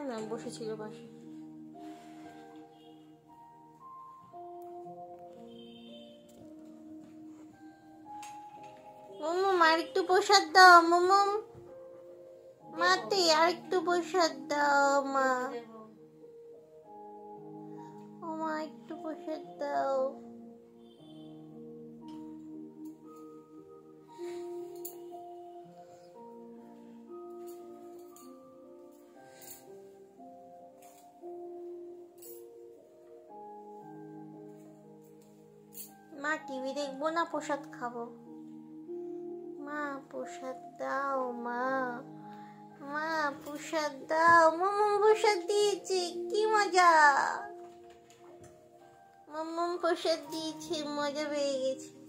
না, বসেছিল পাশে। মোমো আরেকটু প্রসাদ দাও, মোমো মাতে আরেকটু প্রসাদ দাও মা। ও মা একটু প্রসাদ দাও। মা টিভি দেখবো না, প্রসাদ খাবো। মা প্রসাদ দাও মা, মা প্রসাদ দাও। মোমো প্রসাদ দিয়েছে, কি মজা। মোমো প্রসাদ দিয়েছে, মজা পেয়ে গেছে।